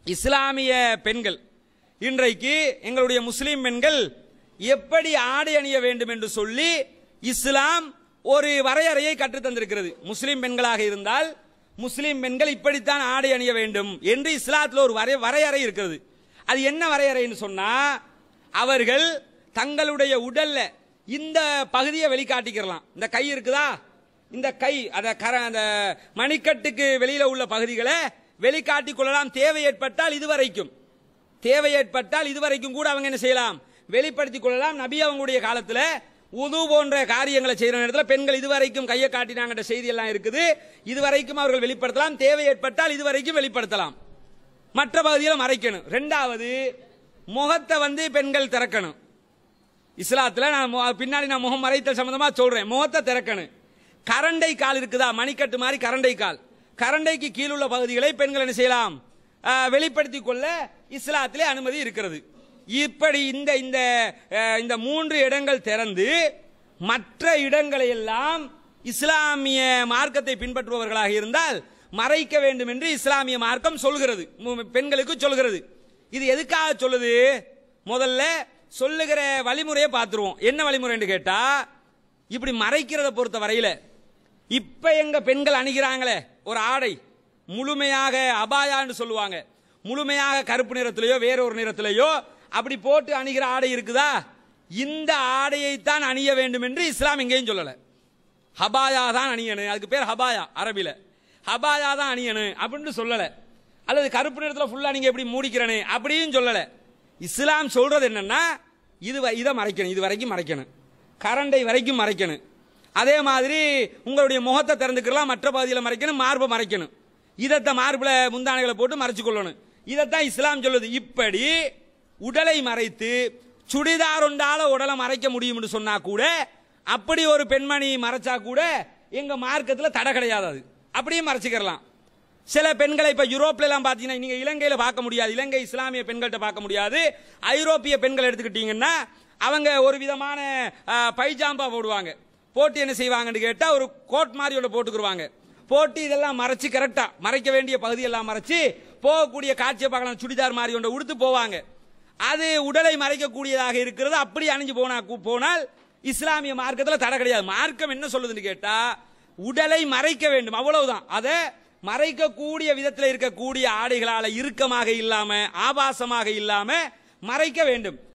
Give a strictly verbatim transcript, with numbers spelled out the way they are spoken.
இஸ்லாமிய பெண்கள் இன்றைக்கு எங்களுடைய முஸ்லிம் பெண்கள் எப்படி ஆடை அணிய வேண்டும் என்று சொல்லி இஸ்லாம் ஒரு வரையறையை கற்றுத் தந்திருக்கிறது. முஸ்லிம் பெண்களாக இருந்தால் முஸ்லிம் பெண்கள் இப்படித்தான் ஆடை அணிய வேண்டும் என்று இஸ்லாத்தில் ஒரு வரையறை இருக்கிறது. அது என்ன வரையறைன்னு சொன்னா, அவர்கள் தங்களுடைய உடல்ல இந்த பகுதியை வெளிக்காட்டிக்கிறலாம். இந்த கை இருக்குதா, இந்த கை அந்த மணிக்கட்டுக்கு வெளியில உள்ள பகுதிகளை வெளிக்காட்டிக் கொள்ளலாம். தேவை ஏற்பட்டால் இதுவரைக்கும் தேவை ஏற்பட்டால் இதுவரைக்கும் கூட அவங்க என்ன செய்யலாம், வெளிப்படுத்திக் கொள்ளலாம். நபி அவங்களுடைய காலத்தில் உது போன்ற காரியங்களை செய்யற நேரத்தில் பெண்கள் இதுவரைக்கும் கையை காட்டினாங்க செய்தி எல்லாம் இருக்குது. இதுவரைக்கும் அவர்கள் வெளிப்படுத்தலாம். தேவை ஏற்பட்டால் இதுவரைக்கும் வெளிப்படுத்தலாம். மற்ற பகுதியில் மறைக்கணும். ரெண்டாவது, முகத்தை வந்து பெண்கள் திறக்கணும். இஸ்லாத்தில் நான் பின்னாடி நான் முகம் மறைத்தல் சம்பந்தமா சொல்றேன். முகத்தை திறக்கணும். கரண்டை கால் இருக்குதா, மணிக்கட்டு மாதிரி கரண்டை கால், கரண்டைக்கு கீழுள்ள பகுதிகளை பெண்கள் என்ன செய்யலாம், வெளிப்படுத்திக் கொள்ள இஸ்லாத்திலே அனுமதி இருக்கிறது. இப்படி இந்த இந்த இந்த மூன்று இடங்கள் திறந்து மற்ற இடங்களை எல்லாம் இஸ்லாமிய மார்க்கத்தை பின்பற்றுபவர்களாக இருந்தால் மறைக்க வேண்டும் என்று இஸ்லாமிய மார்க்கம் சொல்கிறது, பெண்களுக்கு சொல்கிறது. இது எதுக்காக சொல்லுது? முதல்ல சொல்லுகிற வழிமுறையை பார்த்துருவோம். என்ன வழிமுறை என்று கேட்டா, இப்படி மறைக்கிறத பொறுத்த வரையில இப்ப எங்க பெண்கள் அணிகிறாங்களே ஒரு ஆடை, முழுமையாக அபாயான்னு சொல்லுவாங்க, முழுமையாக கருப்பு நிறத்திலேயோ வேற ஒரு நிறத்திலேயோ அப்படி போட்டு அணிகிற ஆடை இருக்குதா, இந்த ஆடையை தான் அணிய வேண்டும் என்று இஸ்லாம் எங்கேயும் சொல்லல. ஹபாயா தான் அணியணும், அதுக்கு பேர் ஹபாயா, அரபில ஹபாயா தான் அணியணும் அப்படின்னு சொல்லல. அல்லது கருப்பு நிறத்தில் ஃபுல்லா நீங்க எப்படி மூடிக்கிறனே அப்படியும் சொல்லல. இஸ்லாம் சொல்றது என்னன்னா, இது இதை மறைக்கணும், இது வரைக்கும் மறைக்கணும், கரண்டை வரைக்கும் மறைக்கணும். அதே மாதிரி உங்களுடைய முகத்தை திறந்துக்கலாம், மற்ற பகுதியில் மறைக்கணும், மார்பை மறைக்கணும், இதைத்தான் மார்பில் முந்தானைகளை போட்டு மறைச்சு கொள்ளணும். இதைத்தான் இஸ்லாம் சொல்லுது. இப்படி உடலை மறைத்து சுடிதார் ஒன்றால உடலை மறைக்க முடியும் சொன்னா கூட, அப்படி ஒரு பெண்மணி மறைச்சா கூட எங்க மார்க்கத்தில் தடை கிடையாது, அது அப்படியே மறைச்சிக்கலாம். சில பெண்களை இப்ப யூரோப்ல எல்லாம் பாத்தீங்கன்னா நீங்க இலங்கையில பார்க்க முடியாது, இலங்கை இஸ்லாமிய பெண்கள்கிட்ட பார்க்க முடியாது. ஐரோப்பிய பெண்கள் எடுத்துக்கிட்டீங்கன்னா அவங்க ஒரு விதமான பைஜாம்பா போடுவாங்க, போட்டு என்ன செய்வாங்கன்னு கேட்டா ஒரு கோட் மாதிரி ஒன்று போட்டுக்குருவாங்க, போட்டு இதெல்லாம் மறைச்சு கரெக்டா மறைக்க வேண்டிய பகுதியெல்லாம் மறைச்சு போகக்கூடிய காட்சியை பார்க்கலாம். சுடிதார் மாதிரி ஒன்று உடுத்து போவாங்க. அது உடலை மறைக்கக்கூடியதாக இருக்கிறது. அப்படி அணிஞ்சு போனா போனால் இஸ்லாமிய மார்க்கத்தில் தடை கிடையாது. மார்க்கம் என்ன சொல்லுதுன்னு கேட்டா, உடலை மறைக்க வேண்டும், அவ்வளவுதான். அதை மறைக்கக்கூடிய விதத்தில் இருக்கக்கூடிய ஆடைகளால இறுக்கமாக இல்லாம ஆபாசமாக இல்லாம மறைக்க வேண்டும்.